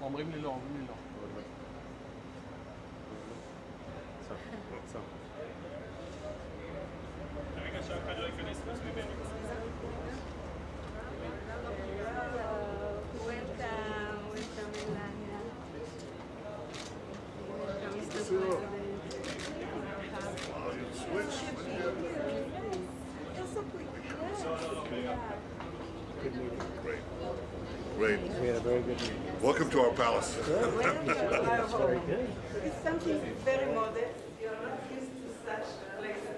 אומרים לי לא, אומרים לי לא. רגע שאף אחד לא ייכנס חוץ ממני. Great. We had a very good meeting. Welcome to our palace. Very good. It's something very modest. You're not used to such places.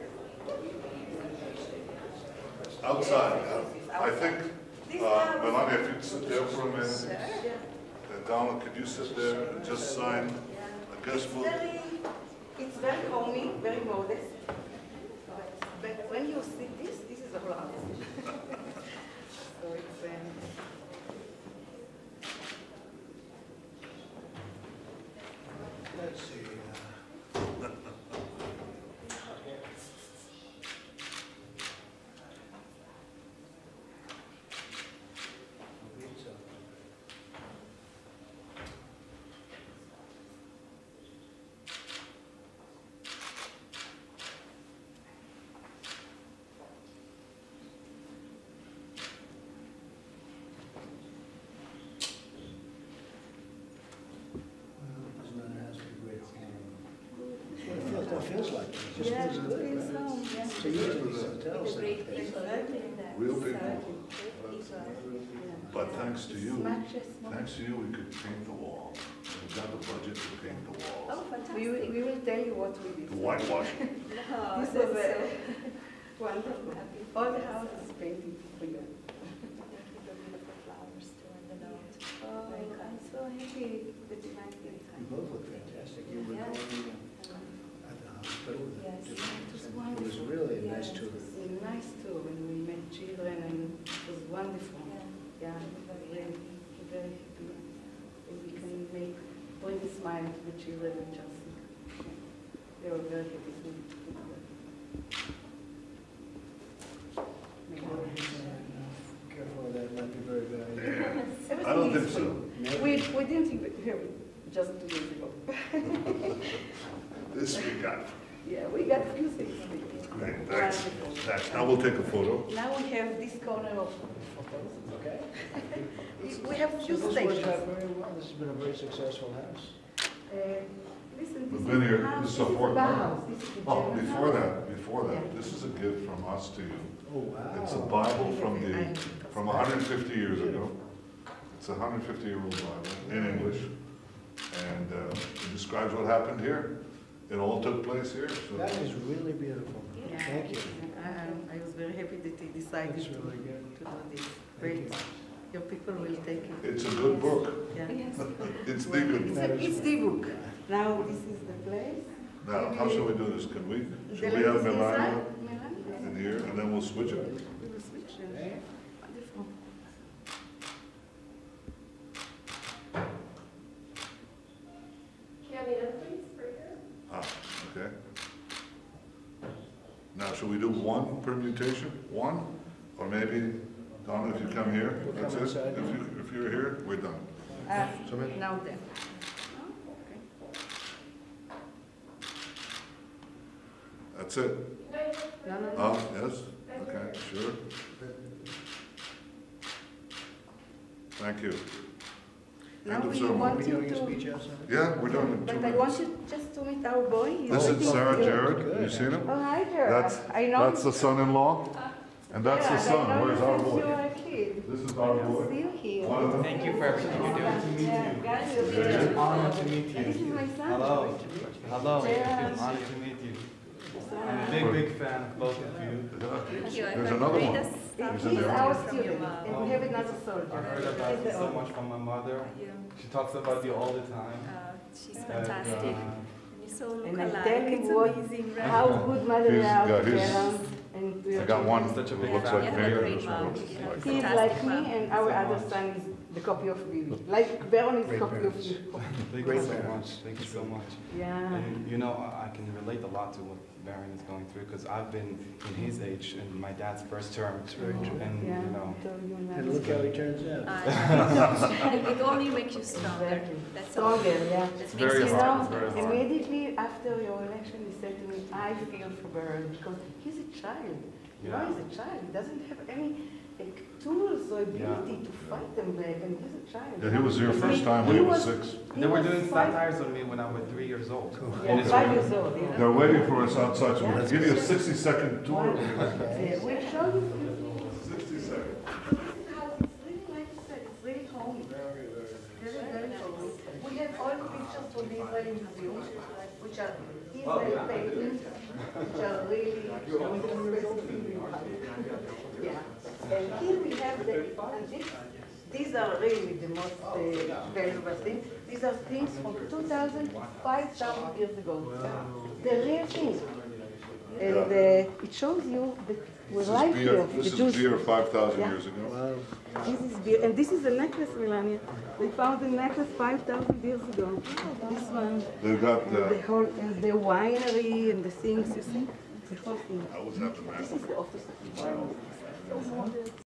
Outside. I think, Melania, if you'd sit there for a minute. And Donald, could you sit there and just sign a guest book? It's very homey, very modest. But when you see this, this is a whole house. So it's Let's see. It feels like it. Just feels good, right? So usually these hotels have Real people. But thanks to you, we could paint the wall. We got the budget to paint the walls. Oh, fantastic. We will tell you what we did. The whitewashing. This was wonderful. All the house is painted for you. Oh, I'm so happy that you like it. You both look fantastic. You were going at the hospital. Yes, it was It wonderful. was really a nice tour. It was a nice tour when we met children, and it was wonderful. Yeah, really, very happy. And we can bring a smile to the children and just, they were very happy to meet Careful, that might be very bad idea. I don't think so. We didn't think here just 2 days ago. This we got. Yeah, we got a few things. Great, thanks. Thanks. Now we'll take a photo. Now we have this corner of photos. Okay. We have few So this worked stations. out very well. This has been a very successful house. Listen, this We've been is here, the house, this is this a is fourth the part. house, this is the Oh, German before house. that, this is a gift from us to you. Oh, wow. It's a Bible from 150 years ago. It's a 150-year-old Bible in English. And it describes what happened here. It all took place here. So That is really beautiful. Yeah. Thank you. I was very happy that they decided That's to really good. do this. Thank Great. you. Your people will take it. it's a good book. Yeah. It's the good book. It's the book. Now this is the place. Now, how shall we do this? Can we? Should we have Melania in here and then we'll switch it? We will switch. Wonderful. Ah, okay. Now, should we do one permutation? One? Or maybe, Donna, if you come here, We'll that's come it? inside. If you're here, we're done. Now then. Okay. That's it? No. Oh, yes? Okay, sure. Thank you. Now End of we ceremony. want Are we you doing a to... speech outside? Yeah, we're done in 2 But I minutes. want you just to meet our boy. He's This waiting is for Sarah you. Jared. Good. You seen him? Oh, hi, Jared. I know. That's the son-in-law. And that's the Yeah, I son. know Where's you our since you boy? were a kid. This is our I see boy. you here. One of them. Thank you for everything you're doing. Yeah, guys, you're Very here. good. Honor to meet And this is you. my son. Hello. Hello. Yeah. Honor to meet you. I'm a big, big fan of both of you. There's another one. He's in He's there. our student, and we have another soldier. I heard about you so much from my mother. She talks about you all the time. She's And, fantastic. You so look And I alike. tell It's you what, amazing, right? how good mother He's they are got to his- parents and to your I got one children. Such a big looks fan. like You me. have a and great this mom. one looks You have like He is fantastic like me, mom. and our other son is the copy of Bibi. Like Baron is Great copy of parents. you. Thank you Great so parents. much. Thank you so much. Yeah. And you know, I can relate a lot to what Baron is going through, because I've been in his age in my dad's first term, and Yeah, you know, so you And never- look how he turns out. It only makes you stronger. That's all. Stronger, yeah. That makes very you You hard. know, It's very hard. immediately after your election, he said to me, I feel for Baron because he's a child. You know, Yeah. he's a child. He doesn't have any like, tools or ability to fight them back, and he's a child. Yeah, he was here I first mean, time when he was 6. they were was doing five- satires on me when I was 3 years old. Yeah, And it's 5 really- years old, yeah. They're waiting for us outside, so we'll give you a 60-second tour. Yeah, we'll show you. 60 seconds. It's really, like you said, it's really homey. Very, very homey. We have all the pictures from the Israeli Museum, which are Israeli paintings, which are really, yeah. And here we have and these are really the most valuable things. These are things from 2,000, 5,000 years ago. They're real things. And it shows you the variety of the This is Jews. beer 5,000 Yeah. years ago. Wow. This is beer, and this is a necklace, Melania. They found a necklace 5,000 years ago. This one, They've got, and the whole, and the winery and the things, you see, the whole thing. I was at the This is the office of the winery. So modern.